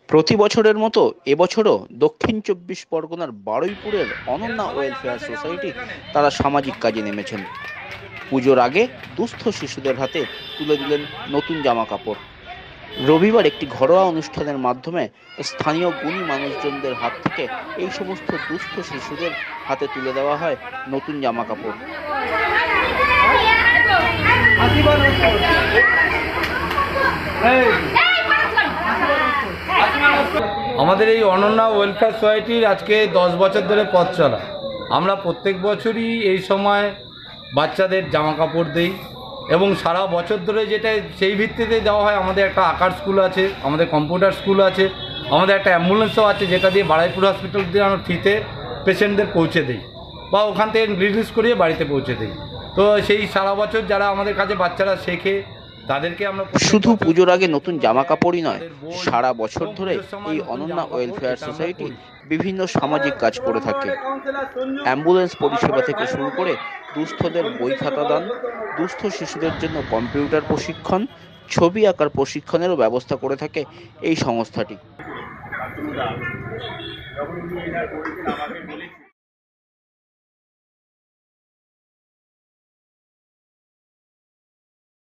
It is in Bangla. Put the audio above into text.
প্রতি বছরের মতো এবছরও দক্ষিণ চব্বিশ পরগনার বারুইপুরের অনন্যা ওয়েলফেয়ার সোসাইটি তারা সামাজিক কাজে নেমেছেন। পুজোর আগে দুস্থ শিশুদের হাতে তুলে দিলেন নতুন জামা কাপড়। রবিবার একটি ঘরোয়া অনুষ্ঠানের মাধ্যমে স্থানীয় গুণী মানুষজনদের হাত থেকে এই সমস্ত দুস্থ শিশুদের হাতে তুলে দেওয়া হয় নতুন জামা কাপড়। আমাদের এই অনন্যা ওয়েলফেয়ার সোসাইটির আজকে 10 বছর ধরে পথ চলা। আমরা প্রত্যেক বছরই এই সময় বাচ্চাদের জামা কাপড় দিই এবং সারা বছর ধরে যেটা সেই ভিত্তিতে দেওয়া হয়। আমাদের একটা আঁকার স্কুল আছে, আমাদের কম্পিউটার স্কুল আছে, আমাদের একটা অ্যাম্বুলেন্সও আছে যেটা দিয়ে বারুইপুর হসপিটাল দিয়ে আমরা ফ্রিতে পেশেন্টদের পৌঁছে দিই বা ওখান থেকে রিলিজ করিয়ে বাড়িতে পৌঁছে দিই। তো সেই সারা বছর যারা আমাদের কাছে বাচ্চারা শেখে তাদেরকে আমরা শুধু পুজোর আগে নতুন জামা কাপড়ই নয়, সারা বছর ধরে এই অনন্যা ওয়েলফেয়ার সোসাইটি বিভিন্ন সামাজিক কাজ করে থাকে। অ্যাম্বুলেন্স পরিষেবা থেকে শুরু করে দুস্থদের বই খাতা দান, দুস্থ শিশুদের জন্য কম্পিউটার প্রশিক্ষণ, ছবি আঁকার প্রশিক্ষণেরও ব্যবস্থা করে থাকে এই সংস্থাটি।